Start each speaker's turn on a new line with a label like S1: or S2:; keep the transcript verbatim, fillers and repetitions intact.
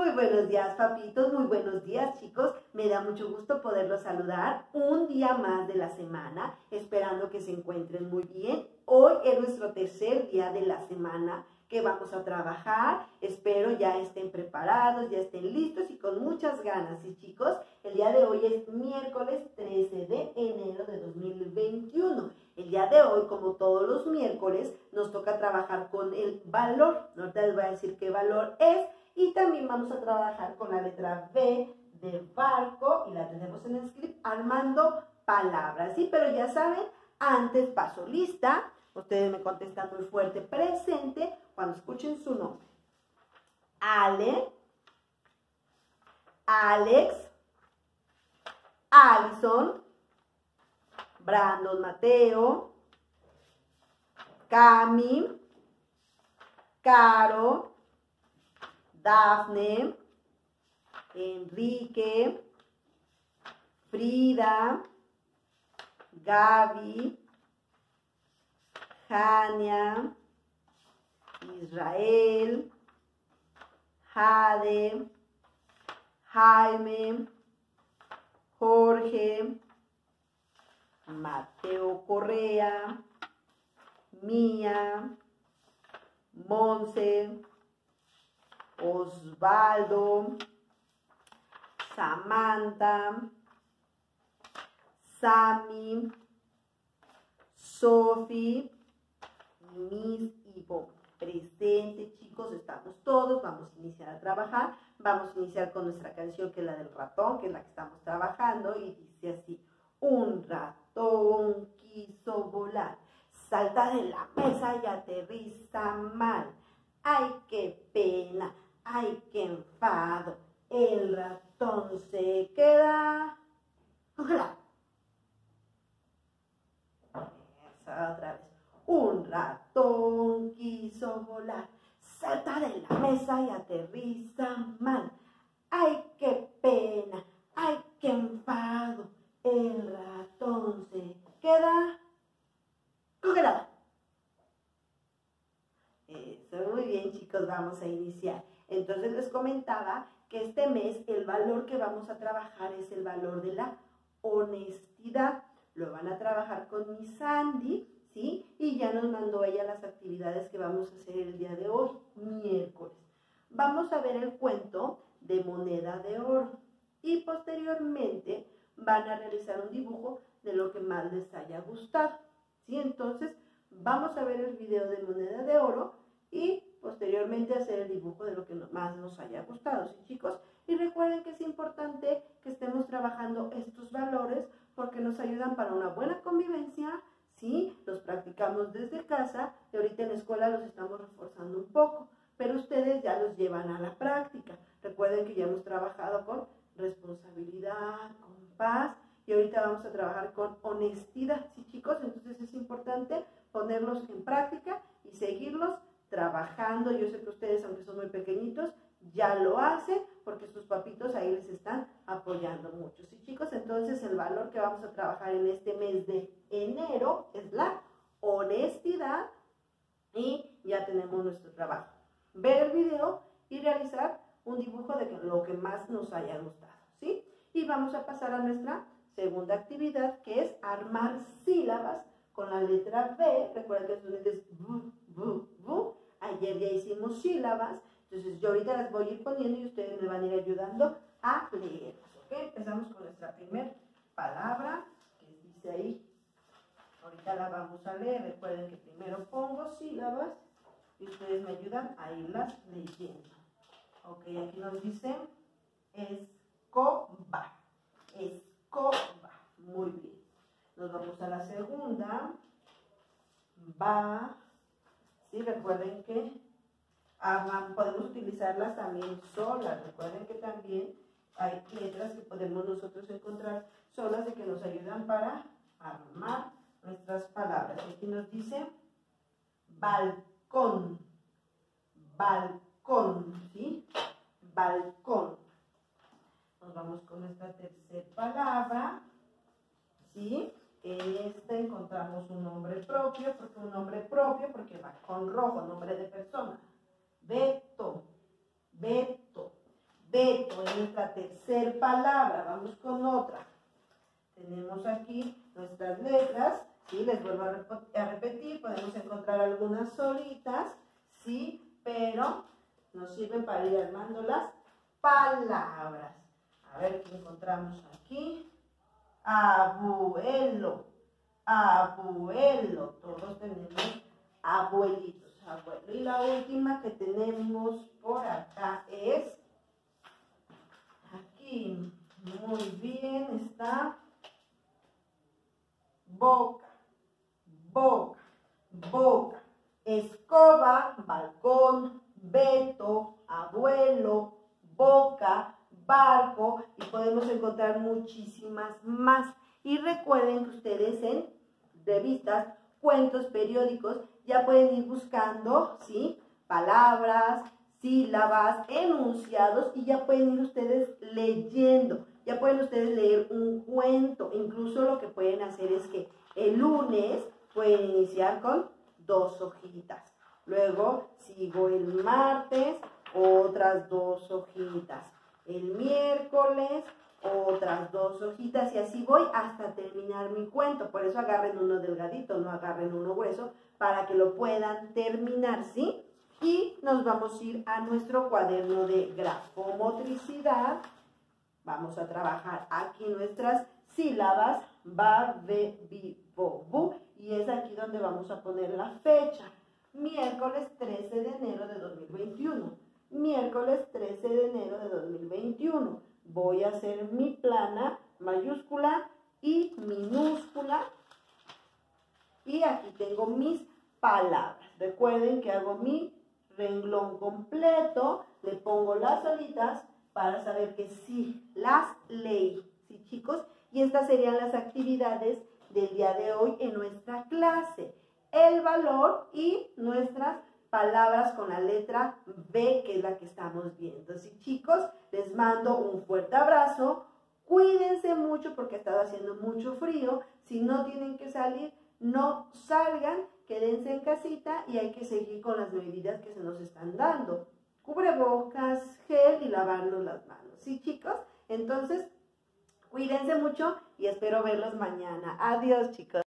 S1: Muy buenos días, papitos, muy buenos días, chicos. Me da mucho gusto poderlos saludar un día más de la semana, esperando que se encuentren muy bien. Hoy es nuestro tercer día de la semana que vamos a trabajar. Espero ya estén preparados, ya estén listos y con muchas ganas. Y chicos, el día de hoy es miércoles trece de enero de dos mil veintiuno. El día de hoy, como todos los miércoles, nos toca trabajar con el valor. Ahorita les voy a decir qué valor es. Y también vamos a trabajar con la letra B de barco y la tenemos en el script, armando palabras, ¿sí? Pero ya saben, antes paso lista, ustedes me contestan muy fuerte, presente, cuando escuchen su nombre. Ale, Alex, Alison, Brandon Mateo, Cami, Caro, Dafne, Enrique, Frida, Gaby, Jania, Israel, Jade, Jaime, Jorge, Mateo Correa, Mía, Monse, Osvaldo, Samantha, Sami, Sofi y Miss Ivo. Presente, chicos, estamos todos, vamos a iniciar a trabajar. Vamos a iniciar con nuestra canción, que es la del ratón, que es la que estamos trabajando, y dice así: un ratón quiso volar, salta de la mesa y aterriza mal. ¡Ay, qué pena! ¡Ay, qué enfado! El ratón se queda congelado. Esa otra vez. Un ratón quiso volar, salta de la mesa y aterriza mal. ¡Ay, qué pena! ¡Ay, qué enfado! El ratón se queda congelado. Eso, muy bien, chicos, vamos a iniciar. Entonces les comentaba que este mes el valor que vamos a trabajar es el valor de la honestidad. Lo van a trabajar con mi Sandy, ¿sí? Y ya nos mandó ella las actividades que vamos a hacer el día de hoy, miércoles. Vamos a ver el cuento de moneda de oro y posteriormente van a realizar un dibujo de lo que más les haya gustado, ¿sí? Entonces vamos a ver el video de moneda de oro y posteriormente hacer el dibujo de lo que más nos haya gustado, ¿sí, chicos? Y recuerden que es importante que estemos trabajando estos valores porque nos ayudan para una buena convivencia, ¿sí? Los practicamos desde casa y ahorita en la escuela los estamos reforzando un poco, pero ustedes ya los llevan a la práctica. Recuerden que ya hemos trabajado con responsabilidad, con paz, y ahorita vamos a trabajar con honestidad, ¿sí, chicos? Entonces es importante ponerlos en práctica y seguirlos trabajando. Yo sé que ustedes, aunque son muy pequeñitos, ya lo hacen porque sus papitos ahí les están apoyando mucho, ¿sí, chicos? Entonces el valor que vamos a trabajar en este mes de enero es la honestidad y ya tenemos nuestro trabajo. Ver el video y realizar un dibujo de lo que más nos haya gustado, ¿sí? Y vamos a pasar a nuestra segunda actividad, que es armar sílabas con la letra B. Recuerden que esto es bu, bu, bu. Ayer ya hicimos sílabas, entonces yo ahorita las voy a ir poniendo y ustedes me van a ir ayudando a leerlas, ¿ok? Empezamos con nuestra primera palabra, que dice ahí, ahorita la vamos a leer. Recuerden que primero pongo sílabas y ustedes me ayudan a irlas leyendo. Ok, aquí nos dice escoba, escoba, muy bien. Nos vamos a la segunda, va. Sí, recuerden que ah, podemos utilizarlas también solas. Recuerden que también hay letras que podemos nosotros encontrar solas y que nos ayudan para armar nuestras palabras. Aquí nos dice balcón, balcón, ¿sí? Balcón. Nos vamos con nuestra tercera palabra, ¿sí? En esta encontramos un nombre propio, porque un nombre propio, porque va con rojo, nombre de persona. Beto, Beto. Beto, es nuestra tercera palabra. Vamos con otra. Tenemos aquí nuestras letras, ¿sí? Les vuelvo a, rep a repetir, podemos encontrar algunas solitas, ¿sí? Pero nos sirven para ir armando las palabras. A ver qué encontramos aquí. Abuelo, abuelo, todos tenemos abuelitos, abuelo. Y la última que tenemos por acá es, aquí, muy bien, está boca, boca, boca, escoba, balcón, Beto, abuelo, boca, barco, y podemos encontrar muchísimas más. Y recuerden que ustedes en revistas, cuentos, periódicos, ya pueden ir buscando, ¿sí? Palabras, sílabas, enunciados, y ya pueden ir ustedes leyendo. Ya pueden ustedes leer un cuento. Incluso lo que pueden hacer es que el lunes pueden iniciar con dos hojitas. Luego sigo el martes, otras dos hojitas. El miércoles, otras dos hojitas. Y así voy hasta terminar mi cuento. Por eso agarren uno delgadito, no agarren uno grueso, para que lo puedan terminar, ¿sí? Y nos vamos a ir a nuestro cuaderno de grafomotricidad. Vamos a trabajar aquí nuestras sílabas, ba, be, bi, bo, bu, y es aquí donde vamos a poner la fecha. Miércoles trece de enero de dos mil veintiuno. Miércoles trece de enero de dos mil veintiuno. Voy a hacer mi plana mayúscula y minúscula. Y aquí tengo mis palabras. Recuerden que hago mi renglón completo, le pongo las solitas para saber que sí las leí, ¿sí, chicos? Y estas serían las actividades del día de hoy en nuestra clase. El valor y nuestras palabras con la letra B, que es la que estamos viendo. ¿Sí, chicos? Les mando un fuerte abrazo. Cuídense mucho porque ha estado haciendo mucho frío. Si no tienen que salir, no salgan, quédense en casita y hay que seguir con las medidas que se nos están dando. Cubrebocas, gel y lavarnos las manos. ¿Sí, chicos? Entonces, cuídense mucho y espero verlos mañana. Adiós, chicos.